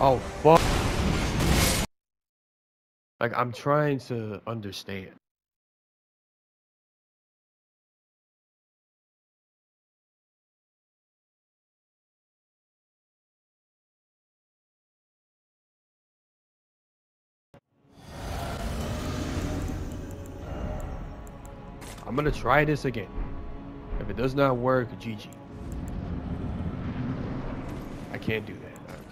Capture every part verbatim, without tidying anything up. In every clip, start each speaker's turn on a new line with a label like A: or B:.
A: Oh, fuck. Like, I'm trying to understand. I'm gonna try this again. If it does not work, G G. I can't do that.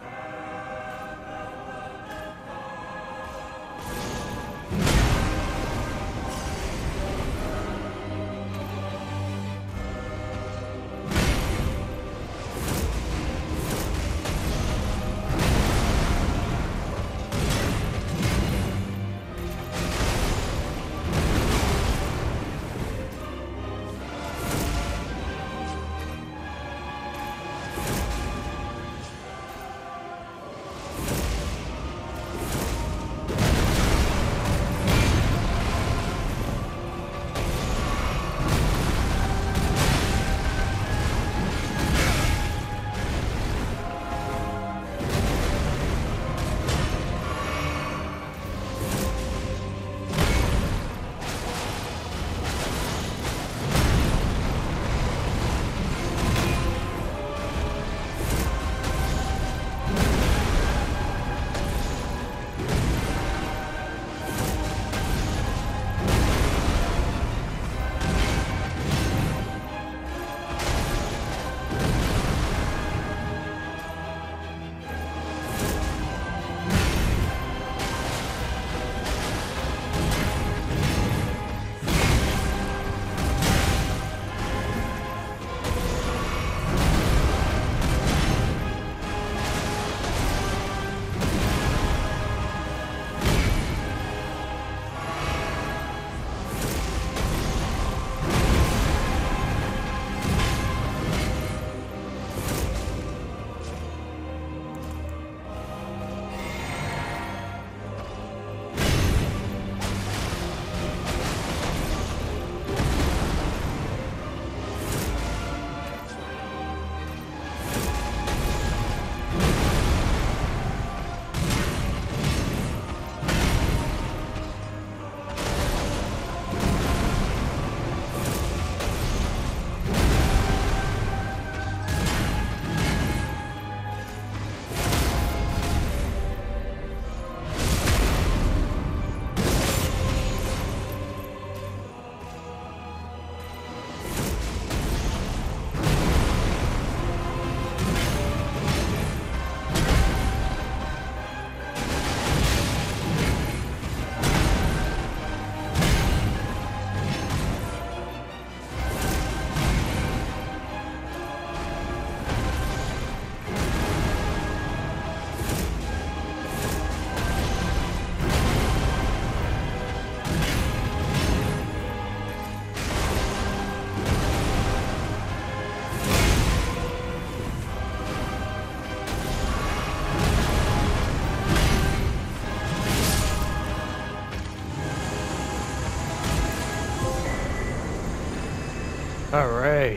A: All right,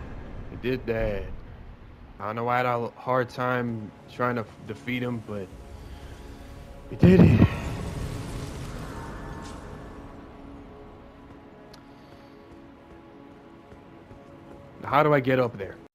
A: we did that. I don't know why I had a hard time trying to defeat him, but we did it. How do I get up there?